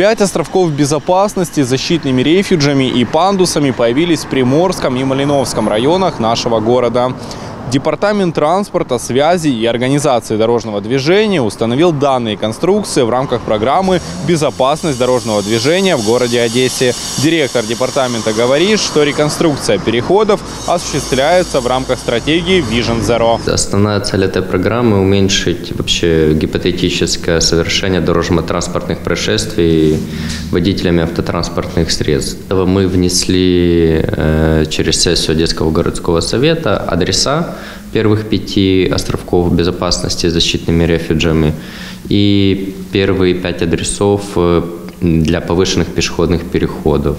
5 островков безопасности с защитными рефюджами и пандусами появились в Приморском и Малиновском районах нашего города. Департамент транспорта, связи и организации дорожного движения установил данные конструкции в рамках программы «Безопасность дорожного движения» в городе Одессе. Директор департамента говорит, что реконструкция переходов осуществляется в рамках стратегии Vision Zero. Основная цель этой программы – уменьшить вообще гипотетическое совершение дорожно-транспортных происшествий водителями автотранспортных средств. Мы внесли через сессию Одесского городского совета адреса первых 5 островков безопасности с защитными рефюджами и первые 5 адресов для повышенных пешеходных переходов.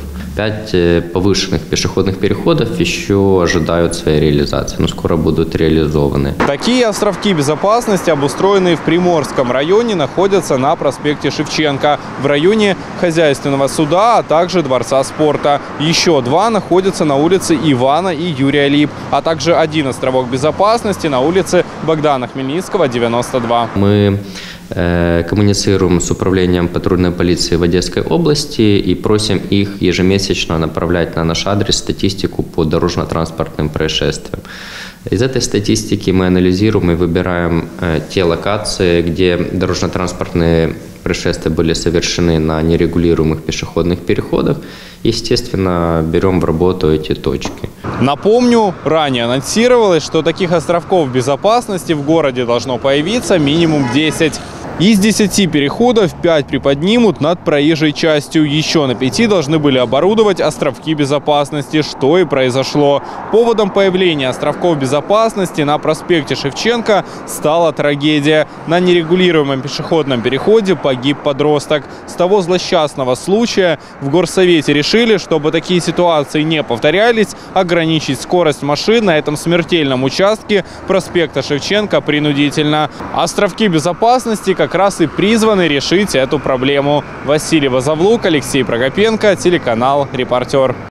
5 повышенных пешеходных переходов еще ожидают своей реализации, но скоро будут реализованы. Такие островки безопасности, обустроенные в Приморском районе, находятся на проспекте Шевченко, в районе Хозяйственного суда, а также Дворца спорта. Еще 2 находятся на улице Ивана и Юрия Лип, а также 1 островок безопасности на улице Богдана Хмельницкого, 92. Мы коммуницируем с управлением патрульной полиции в Одесской области и просим их ежемесячно направлять на наш адрес статистику по дорожно-транспортным происшествиям. Из этой статистики мы анализируем и выбираем те локации, где дорожно-транспортные происшествия были совершены на нерегулируемых пешеходных переходах. Естественно, берем в работу эти точки. Напомню, ранее анонсировалось, что таких островков безопасности в городе должно появиться минимум 10. Из 10 переходов 5 приподнимут над проезжей частью. Еще на 5 должны были оборудовать островки безопасности, что и произошло. Поводом появления островков безопасности на проспекте Шевченко стала трагедия. На нерегулируемом пешеходном переходе погиб подросток. С того злосчастного случая в горсовете решили, чтобы такие ситуации не повторялись, ограничить скорость машин на этом смертельном участке проспекта Шевченко принудительно. Островки безопасности как раз и призваны решить эту проблему. Василий Возовлук, Алексей Прокопенко, телеканал «Репортер».